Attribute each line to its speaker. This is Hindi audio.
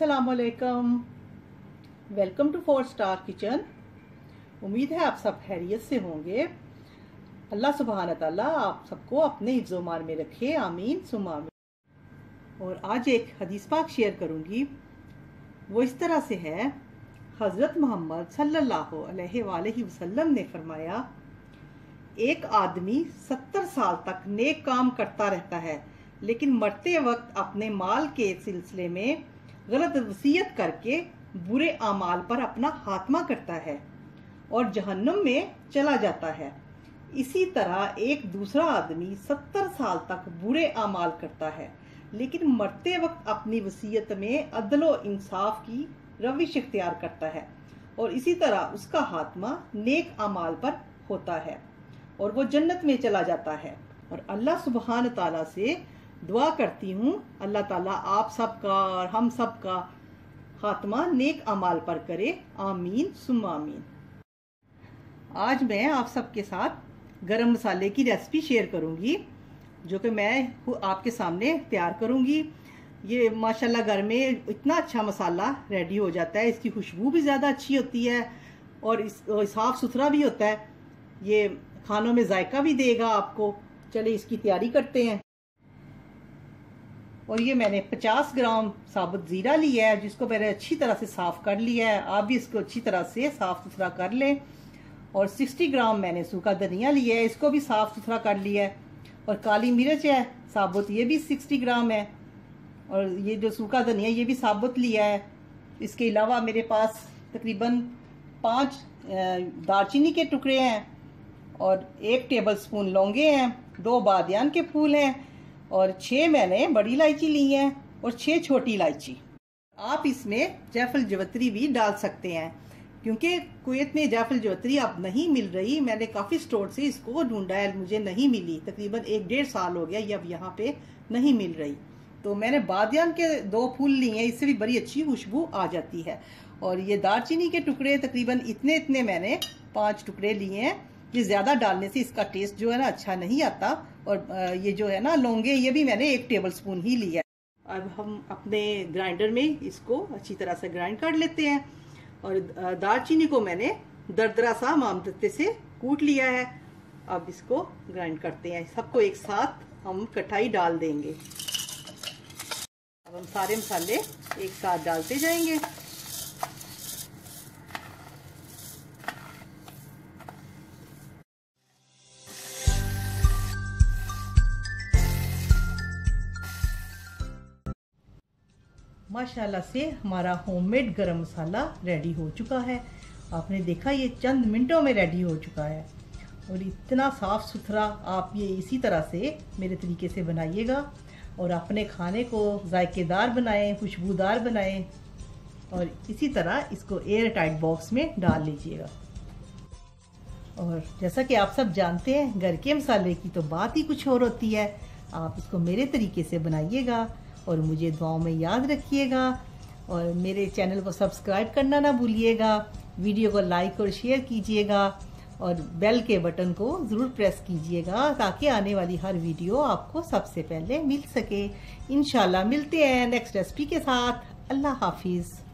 Speaker 1: अस्सलामुअलैकुम, वेलकम टू 4 स्टार किचन। उम्मीद है आप सब खैरियत से होंगे। अल्लाह सुब्हान तआला आप सबको अपने हिफ्ज़-ओ-मान में रखे, आमीन सुम्मा आमीन। और आज एक हदीस पाक शेयर करूंगी। वो इस तरह से है, हज़रत मोहम्मद सल्लल्लाहु अलैहि वसल्लम ने फरमाया, एक आदमी 70 साल तक नेक काम करता रहता है, लेकिन मरते वक्त अपने माल के सिलसिले में गलत वसीयत करके बुरे आमाल पर अपना खात्मा करता है और जहन्नुम में चला जाता है। इसी तरह एक दूसरा आदमी 70 साल तक बुरे आमाल करता है, लेकिन मरते वक्त अपनी वसीयत में अदलो इंसाफ की रविश इख्तियार करता है और इसी तरह उसका खात्मा नेक आमाल पर होता है और वो जन्नत में चला जाता है। और अल्लाह सुब्हान ताला से दुआ करती हूँ, अल्लाह ताला आप सबका और हम सबका खात्मा नेक अमाल पर करे, आमीन सुम्मा आमीन। आज मैं आप सबके साथ गरम मसाले की रेसिपी शेयर करूँगी, जो कि मैं आपके सामने तैयार करूँगी। ये माशाल्लाह घर में इतना अच्छा मसाला रेडी हो जाता है, इसकी खुशबू भी ज़्यादा अच्छी होती है और साफ़ सुथरा भी होता है। ये खानों में जायका भी देगा आपको। चलिए इसकी तैयारी करते हैं। और ये मैंने 50 ग्राम साबुत ज़ीरा लिया है, जिसको मैंने अच्छी तरह से साफ़ कर लिया है। आप भी इसको अच्छी तरह से साफ़ सुथरा कर लें। और 60 ग्राम मैंने सूखा धनिया लिया है, इसको भी साफ़ सुथरा कर लिया है। और काली मिर्च है साबुत, ये भी 60 ग्राम है। और ये जो सूखा धनिया ये भी साबुत लिया है। इसके अलावा मेरे पास तकरीबन 5 दालचीनी के टुकड़े हैं और 1 टेबलस्पून लौंगे हैं, 2 बादयान के फूल हैं और 6 मैंने बड़ी इलायची ली है और 6 छोटी इलायची। आप इसमें जायफल जवित्री भी डाल सकते हैं, क्योंकि कुवैत में जायफल जवित्री अब नहीं मिल रही। मैंने काफ़ी स्टोर से इसको ढूंढा है, मुझे नहीं मिली। तकरीबन 1-1.5 साल हो गया ये अब यहाँ पे नहीं मिल रही। तो मैंने बादयान के 2 फूल लिए हैं, इससे भी बड़ी अच्छी खुशबू आ जाती है। और ये दालचीनी के टुकड़े तकरीबन इतने मैंने 5 टुकड़े लिए हैं। ये ज़्यादा डालने से इसका टेस्ट जो है ना अच्छा नहीं आता। और ये जो है ना लौंगे, ये भी मैंने 1 टेबलस्पून ही लिया है। अब हम अपने ग्राइंडर में इसको अच्छी तरह से ग्राइंड कर लेते हैं। और दालचीनी को मैंने दरदरा सा मामदत्ते से कूट लिया है। अब इसको ग्राइंड करते हैं, सबको एक साथ हम कटाई डाल देंगे। अब हम सारे मसाले एक साथ डालते जाएंगे। माशाल्लाह से हमारा होममेड गरम मसाला रेडी हो चुका है। आपने देखा ये चंद मिनटों में रेडी हो चुका है और इतना साफ़ सुथरा। आप ये इसी तरह से मेरे तरीके से बनाइएगा और अपने खाने को जायकेदार बनाएं, खुशबूदार बनाएं। और इसी तरह इसको एयर टाइट बॉक्स में डाल लीजिएगा। और जैसा कि आप सब जानते हैं, घर के मसाले की तो बात ही कुछ और होती है। आप इसको मेरे तरीके से बनाइएगा और मुझे दुआओं में याद रखिएगा। और मेरे चैनल को सब्सक्राइब करना ना भूलिएगा। वीडियो को लाइक और शेयर कीजिएगा और बेल के बटन को ज़रूर प्रेस कीजिएगा, ताकि आने वाली हर वीडियो आपको सबसे पहले मिल सके। इंशाल्लाह मिलते हैं नेक्स्ट रेसिपी के साथ। अल्लाह हाफिज़।